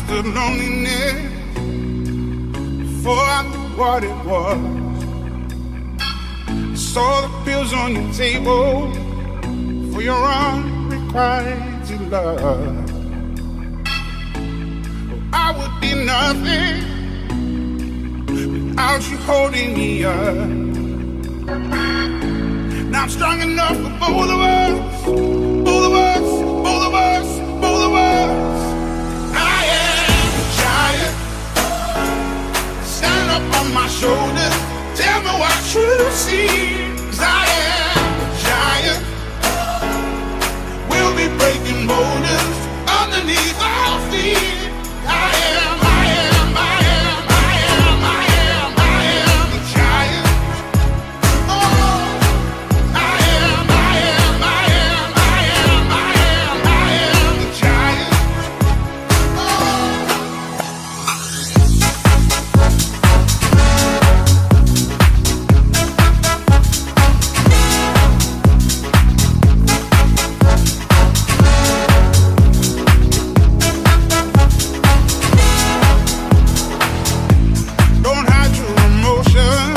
the loneliness before I knew what it was. Saw the pills on your table for your unrequited love. I would be nothing without you holding me up. Now I'm strong enough for both of us, both of us, both of us, both of us. I am a giant. Stand up on my shoulders. Tell me what you see. 'Cause I am a giant. We'll be breaking boulders underneath our feet. I am, I am, I am, I am, I am, I am a giant. Oh, I am, I am, I am, I am, I am, I am a giant. Don't hide your emotions.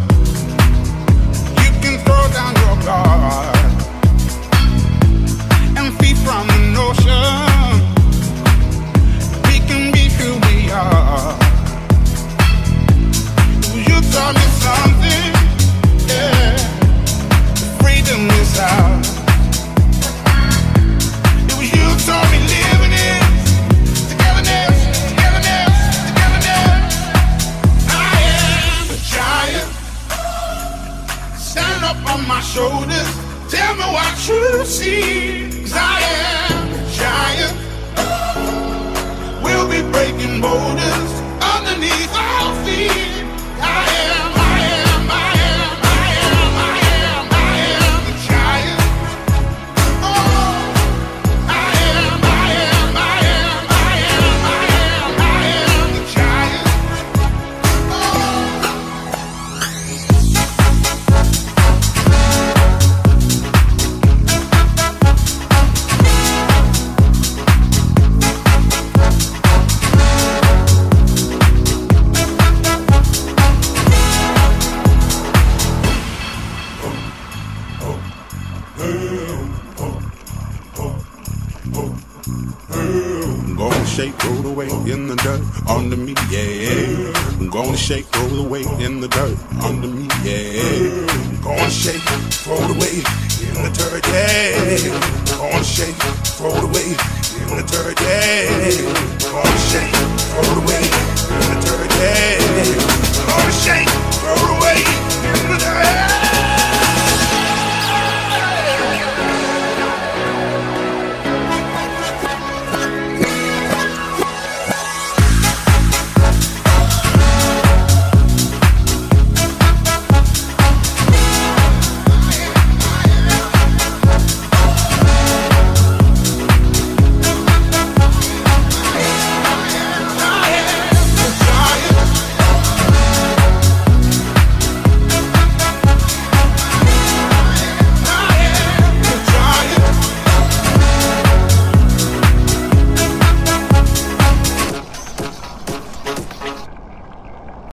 You can throw down your guard and feed from the notion. We can be who we are. You taught me something, yeah. Freedom is ours. It was you taught me living it. Togetherness, togetherness, togetherness. I am a giant. Stand up on my shoulders. Tell me what you see. 'Cause I am a giant. We'll be breaking boulders underneath our feet. I am, I am, I am, I am, I am, I am a giant. Oh, I am, I am, I am, I am, I am, I am a giant. I'm gonna shake, roll the weight in the dirt under me, yeah. I'm gonna shake, roll the weight in the dirt under me, yeah. I'm gonna shake, throw the weight in the dirt, yeah. I'm gonna shake, throw the weight in the dirt, yeah. I'm gonna shake, throw the weight in the dirt, yeah.